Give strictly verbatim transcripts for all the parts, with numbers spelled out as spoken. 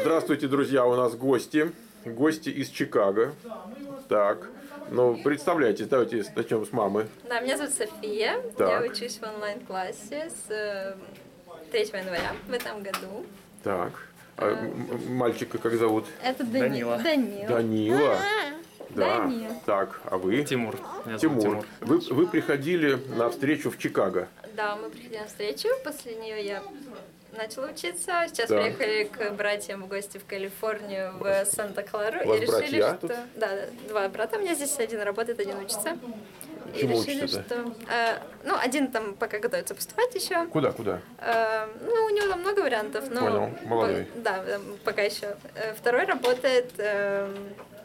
Здравствуйте, друзья, у нас гости. Гости из Чикаго. Так, ну, представляйтесь, давайте начнем с мамы. Да, меня зовут София. Так. Я учусь в онлайн-классе с третьего января в этом году. Так, а м- мальчика как зовут? Это Дани... Данила. Данила. Данила. Да. Данила. Так, а вы? Тимур. Меня зовут Тимур. Тимур. Вы, вы приходили на встречу в Чикаго. Да, мы приходили на встречу, после нее я начала учиться. Сейчас Да. приехали к братьям в гости в Калифорнию, в Санта-Клару. У вас И решили, братья что... тут? Да, да, два брата у меня здесь, один работает, один учится. И Чему решили, учится-то? что... э, ну, один там пока готовится поступать еще. Куда, куда? Э, ну, у него там много вариантов, но... Понял, молодой. по- да, э, пока еще. Э, Второй работает э,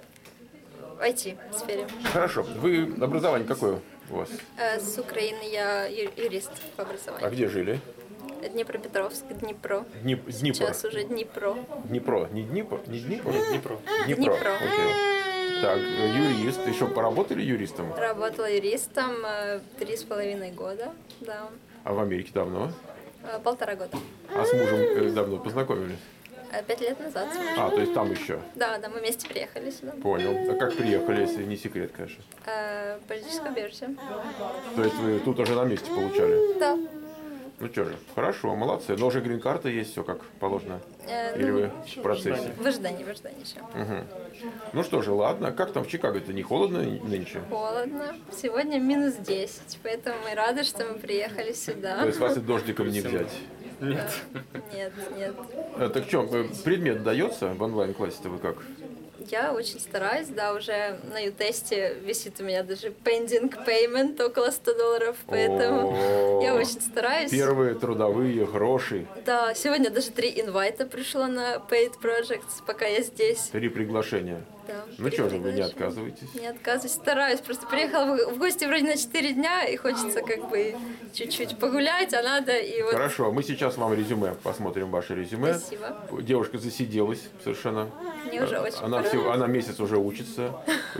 в ай ти-сфере. Хорошо. Вы образование какое у вас? Э, С Украины я ю- юрист по А образованию. где жили? Днепропетровск, Днепро. Днип- Днепр. Сейчас уже Днепро. Днепро. Не Днепр? Не Днепр? Днепро. Днепро. Днепро. Окей. Так, юрист. Еще поработали юристом? Работала юристом э, три с половиной года, да. А в Америке давно? Э, Полтора года. А с мужем э, давно познакомились? Э, Пять лет назад. с мужем. А, то есть там еще. Да, да, мы вместе приехали сюда. Понял. А как приехали, если не секрет, конечно? Э, Политическое убежище. То есть вы тут уже на месте получали? Да. Ну что же, хорошо, молодцы. Но уже грин-карта есть, все как положено? Э, Или ну, вы в процессе? В ожидании, в ожидании еще. Ну что же, ладно. Как там в Чикаго-то? Не холодно нынче? Холодно. Сегодня минус десять, поэтому мы рады, что мы приехали сюда. То есть вас и дождиком не взять? Нет. Нет, нет. А, так что, э, предмет дается в онлайн-классе-то вы как? Я очень стараюсь, да, уже на ю-тесте висит у меня даже pending payment около ста долларов, поэтому О, я очень стараюсь. Первые трудовые гроши. Да, сегодня даже три инвайта пришло на paid projects, пока я здесь. Три приглашения. Да, Ну три что же, вы не приглашения. отказываетесь? Не отказываюсь, стараюсь. Просто приехала в в гости вроде на четыре дня, и хочется как бы чуть-чуть погулять, а надо и вот... Хорошо, мы сейчас вам резюме, посмотрим ваше резюме. Спасибо. Девушка засиделась совершенно. Мне уже очень Она, пора. всего, она месяц уже учится.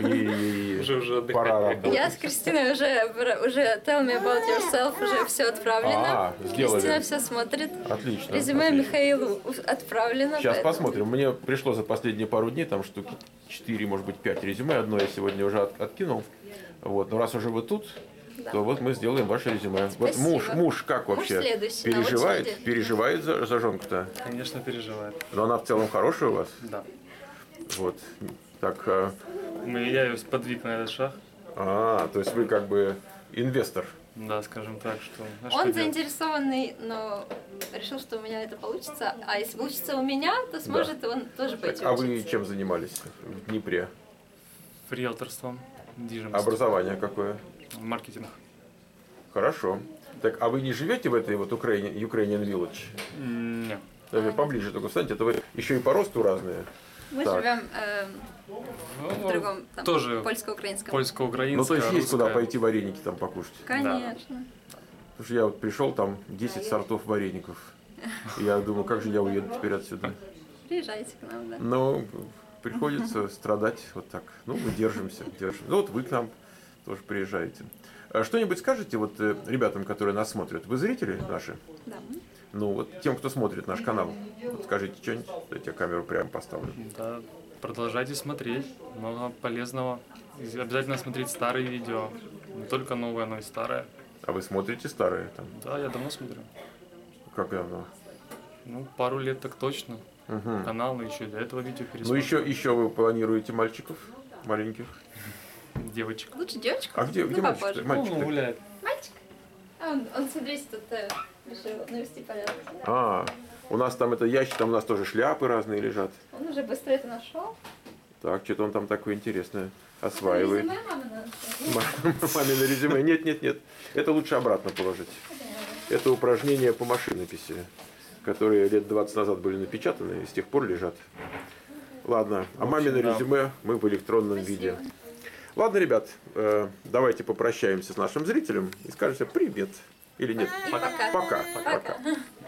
Ей Уже- уже отдыхает. пора работать. Я с Кристиной уже, уже tell me about yourself, уже все отправлено. А, сделали. Кристина все смотрит. Отлично. Резюме отлично. Михаилу отправлено. Сейчас поэтому- посмотрим. Мне пришло за последние пару дней, там штуки четыре, может быть, пять резюме. Одно я сегодня уже от- откинул. Вот. Но раз уже вы тут, Да. то вот мы сделаем ваше резюме. Вот Спасибо. муж, муж как Муж вообще? следующий на Переживает? очереди. Переживает за, за жонку-то? Конечно, переживает. Но она в целом хорошая у вас? Да. Вот. Так, а, Мы, я ее сподвиг на этот шаг. а, то есть вы как бы инвестор. Да, скажем так, что... а что Он делать? заинтересованный, но решил, что у меня это получится. А если получится у меня, то сможет он тоже Так, пойти а вы учиться. чем занимались в Днепре? Риэлторством, недвижимостью. Образование какое? Маркетинг. Хорошо. Так, а вы не живете в этой вот Украине, Ukrainian Village? М, Нет. Даже поближе только встаньте, это вы еще и по росту разные. Мы Так. живем э, в другом, там, Тоже польско-украинском. польско-украинская, Ну, то есть есть куда русская. пойти вареники там покушать. Конечно. Потому что я вот пришел, там десять сортов вареников. И я думаю, как же я уеду теперь отсюда. Приезжайте к нам, да. Но приходится страдать вот так. Ну, мы держимся, держим. Ну, вот вы к нам тоже приезжаете. А что-нибудь скажете вот э, ребятам, которые нас смотрят? Вы зрители наши? Да. Ну, вот тем, кто смотрит наш канал. Вот скажите что-нибудь. Дайте я камеру прямо поставлю. Да, продолжайте смотреть. Много полезного. И обязательно смотреть старые видео. Не только новые, но и старые. А вы смотрите старые там? Да, я давно смотрю. Как давно? Ну, пару лет так точно. Канал, но еще и до этого видео Ну, пересмотрел. еще, еще вы планируете мальчиков маленьких? Девочек. Лучше девочку. А где, где ну, мальчик? попозже. Мальчик Ну, гуляет. Мальчик? А он, он, смотрите, тут э, решил навести порядок. А, у нас там это ящик, там у нас тоже шляпы разные лежат. Он уже быстро это нашел. Так, что-то он там такое интересное осваивает. Резюме мамы надо. Мамино резюме. Нет, нет, нет. Это лучше обратно положить. Это упражнения по машинописи, которые лет двадцать назад были напечатаны и с тех пор лежат. Ладно, а мамино да. резюме мы в электронном виде. Ладно, ребят, э, давайте попрощаемся с нашим зрителем и скажем привет. Или нет? И пока. Пока. Пока. Пока.